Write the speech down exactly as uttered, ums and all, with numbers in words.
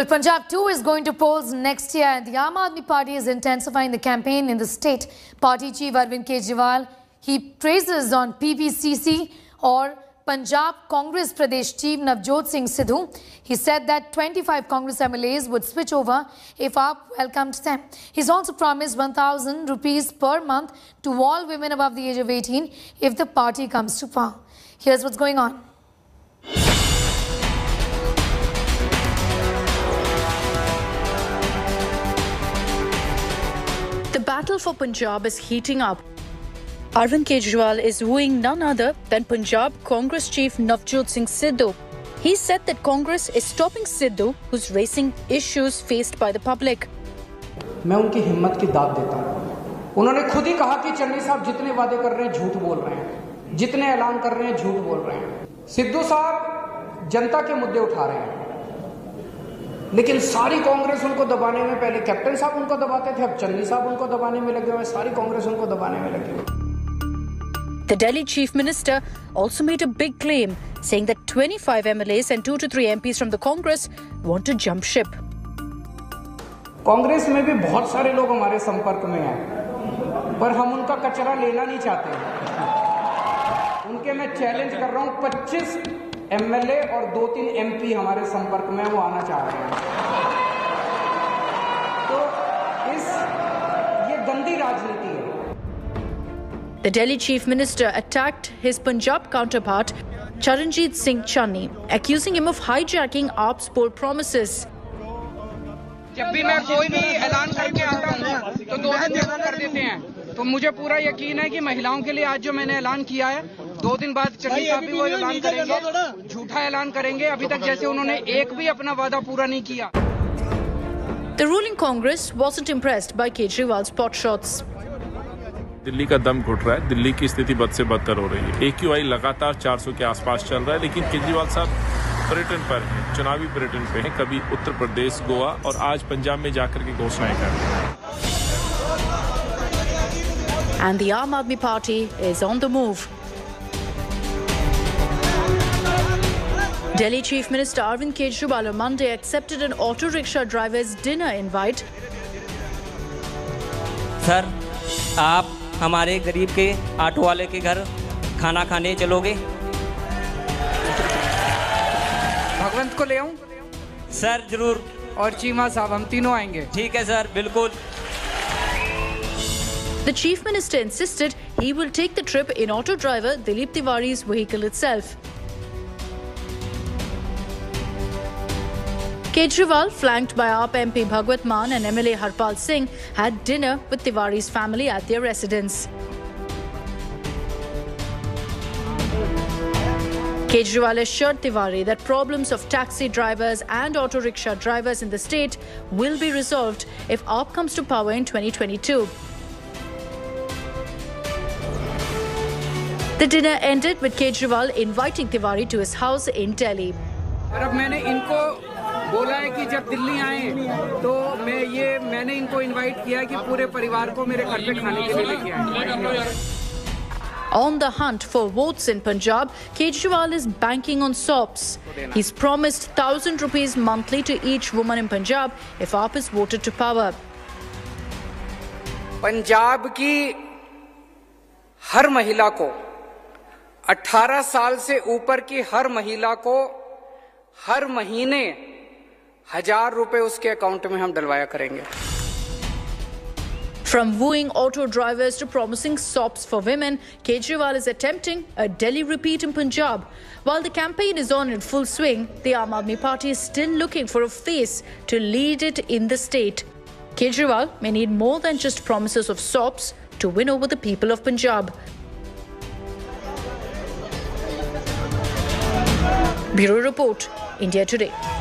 Well, Punjab too is going to polls next year, and the Aam Aadmi Party is intensifying the campaign in the state. Party chief Arvind Kejriwal, he praises on P P C C or Punjab Congress Pradesh chief Navjot Singh Sidhu. He said that twenty-five Congress M L As would switch over if A A P welcomed them. He's also promised one thousand rupees per month to all women above the age of eighteen if the party comes to power. Here's what's going on. The battle for Punjab is heating up. Arvind Kejriwal is wooing none other than Punjab Congress chief Navjot Singh Sidhu. He said that Congress is stopping Sidhu, who's raising issues faced by the public. मैं उनकी हिम्मत की दाद देता हूँ। उन्होंने खुद ही कहा कि चन्नी साहब जितने वादे कर रहे हैं झूठ बोल रहे हैं, जितने ऐलान कर रहे हैं झूठ बोल रहे हैं। सिद्धू साहब जनता के मुद्दे उठा रहे हैं, लेकिन सारी कांग्रेस उनको दबाने में, पहले कैप्टन साहब उनको दबाते थे, अब चन्नी साहब उनको दबाने में लगे हुए, सारी कांग्रेस उनको दबाने में लगी हुई। The Delhi Chief Minister also made a big claim, saying that twenty-five M L As and two to three M Ps from the Congress want to jump ship. Congress में भी बहुत सारे लोग हमारे संपर्क में हैं, पर हम उनका कचरा लेना नहीं चाहते। उनके मैं चैलेंज कर रहा हूं, पच्चीस एम एल ए और दो तीन एम पी हमारे संपर्क में, वो आना चाह रहे हैं। तो इस ये गंदी राजनीति है। The Delhi Chief Minister attacked his Punjab counterpart, Charanjit Singh Channi, accusing him of hijacking A A P's bold promises. जब भी मैं कोई भी ऐलान करके आता हूँ तो दो दिन बाद कर देते हैं, तो मुझे पूरा यकीन है कि महिलाओं के लिए आज जो मैंने ऐलान किया है, दो दिन बाद चन्नी साहब भी वो ऐलान करेंगे, झूठा ऐलान करेंगे। अभी तक जैसे उन्होंने एक भी अपना वादा पूरा नहीं किया। The ruling Congress wasn't impressed by Kejriwal's pot shots. Delhi का दम घुट रहा है, दिल्ली की स्थिति बद से बदतर हो रही है। ए क्यू आई लगातार चार सौ के आसपास चल रहा है, लेकिन केजरीवाल साहब पर्यटन पर हैं, चुनावी पर्यटन पे हैं, कभी उत्तर प्रदेश, गोवा और आज पंजाब में जाकर के घोषणाएं कर रहे हैं। And the Aam Aadmi Party is on the move. Delhi Chief Minister Arvind Kejriwal on Monday accepted an auto rickshaw driver's dinner invite. Sir, आप हमारे गरीब के ऑटो वाले के घर खाना खाने चलोगे? भगवंत को ले आऊं? सर जरूर। और चीमा साहब, हम तीनों आएंगे। ठीक है सर, बिल्कुल। The Chief Minister insisted he will take the trip in auto driver Dilip Tiwari's vehicle itself. Kejriwal, flanked by A A P M P Bhagwat Mann and M L A Harpal Singh, had dinner with Tiwari's family at their residence. Kejriwal assured Tiwari that problems of taxi drivers and auto rickshaw drivers in the state will be resolved if A A P comes to power in twenty twenty-two. The dinner ended with Kejriwal inviting Tiwari to his house in Delhi. और अब मैंने इनको बोला है कि जब दिल्ली आए तो मैं ये मैंने इनको इनवाइट किया है कि पूरे परिवार को मेरे घर पे खाने के लिए लेके आए। On the hunt for votes in Punjab, Kejriwal is banking on S O Ps. He's promised one thousand rupees monthly to each woman in Punjab if A A P is voted to power. Punjab की हर महिला को, अठारह साल से ऊपर की हर महिला को हर महीने हजार रुपए उसके अकाउंट में हम डलवाया करेंगे। From wooing auto drivers to promising S O Ps for women, Kejriwal is attempting a Delhi repeat in Punjab. While the campaign is on in full swing, the Aam Aadmi Party is still looking for a face to lead it in the state. Kejriwal may need more than just promises of S O Ps to win over the people of Punjab. Bureau Report, India Today.